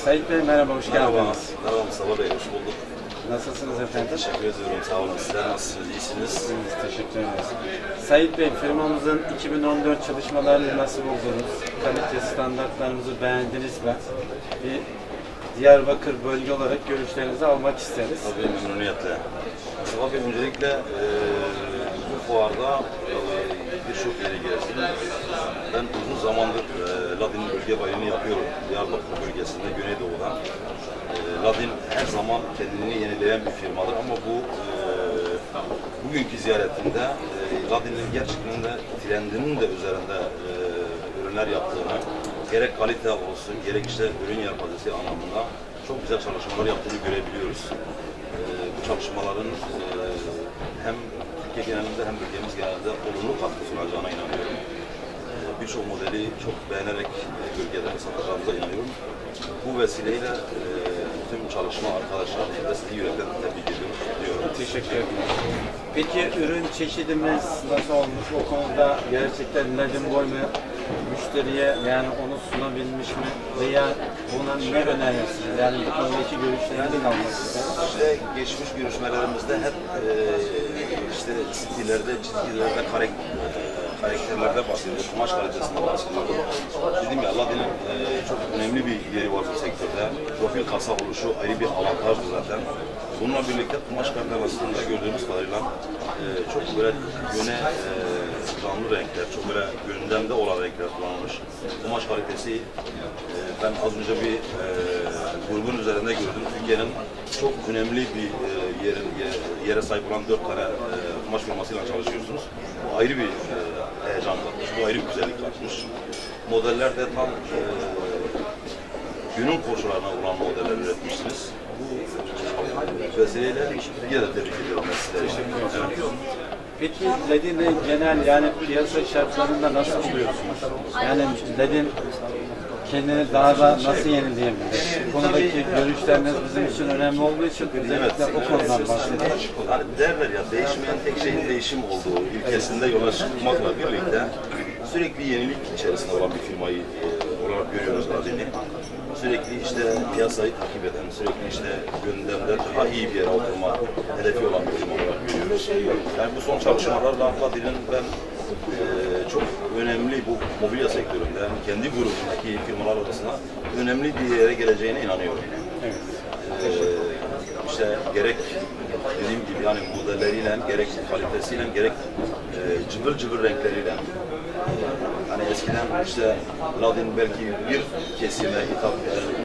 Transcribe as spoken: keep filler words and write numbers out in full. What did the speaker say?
Sait Bey merhaba, hoş Merhaba. geldiniz. Merhaba Mustafa Bey, hoş bulduk. Nasılsınız efendim? Teşekkür ediyorum, sağ olun. Sizler nasılsınız, iyisiniz? İyiyiz, teşekkür ederiz. Sait Bey, firmamızın iki bin on dört çalışmalarını nasıl buldunuz? Kalite standartlarımızı beğendiniz mi? Bir Diyarbakır bölge olarak görüşlerinizi almak isteriz. Tabii, memnuniyetle. Mustafa Bey, öncelikle e, bu fuarda e, birçok yeri gezdim. Ben uzun zamandır e, Ladin bölge bayını yapıyorum. Diyarbakır bölgesinde, Güneydoğu'dan. E, Ladin her zaman kendini yenileyen bir firmadır ama bu e, bugünkü ziyaretinde e, Ladin'in gerçekten de trendinin de üzerinde e, ürünler yaptığını, gerek kalite olsun, gerek işte ürün yelpazesi anlamında çok güzel çalışmalar yaptığını görebiliyoruz. E, bu çalışmaların e, hem Türkiye genelinde hem ülkemiz genelinde olumlu katkı sunacağına inanıyorum. E, Birçok modeli çok beğenerek e, bölgelere satacağımıza inanıyorum. Bu vesileyle e, tüm çalışma arkadaşlarımı da sizi yürekten tebrik ediyorum diyorum. Teşekkür ederim. Peki ürün çeşidimiz nasıl olmuş? O konuda gerçekten Ladin boy mu müşteriye, yani onu sunabilmiş mi? Veya buna ne önerirsiniz? Yani bu konudaki görüşlerinizi almak istedim. İşte geçmiş görüşmelerimizde hep e, işte stillerde, çizgilerde, karek, e, karakterlerde bahsediyoruz, kumaş kalitesinden bahsediyoruz. Dedim ya, Ladin'in e, çok önemli bir yeri var bu sektörde. Profil kasa oluşu ayrı bir avantajdır zaten. Bununla birlikte kumaş kalitesinde gördüğümüz kadarıyla e, çok böyle göne e, canlı renkler, çok böyle gündemde olan renkler kullanılmış. Kumaş kalitesi e, ben az önce bir e, grubun üzerinde gördüm. Türkiye'nin çok önemli bir e, yerin, yere sahip olan dört tane e, kumaş firmasıyla çalışıyorsunuz. Bu ayrı bir e, heyecan katmış, bu ayrı bir güzellik katmış. Modeller de tam e, günün koşullarına olan modeller üretmişsiniz. Bu vesileyle yine de tebrik ediyorum sizleri. Evet. Peki Ladin'i genel, yani piyasa şartlarında nasıl buluyorsunuz? Yani Ladin kendini daha da nasıl yenileyebilir? Bu konudaki görüşleriniz bizim için önemli olduğu için özellikle o konudan bahsedelim. Hani derler ya, değişmeyen tek şeyin değişim olduğu ilkesinde yola çıkmakla birlikte sürekli yenilik içerisinde olan bir firmayı e, olarak görüyoruz Ladin'i. Sürekli işte piyasayı takip eden, sürekli işte gündemde daha iyi bir yere oturma hedefi olan bir firma olarak görüyoruz. Yani bu son çalışmalarla Ladin'in ben e, çok önemli bu mobilya sektöründe, yani kendi grubundaki firmalar arasında önemli bir yere geleceğine inanıyorum. Evet. E, işte gerek dediğim gibi yani modelleriyle, gerek kalitesiyle, gerek e, cıvır cıvır renkleriyle. Hani eskiden işte Ladin belki bir kesime hitap eden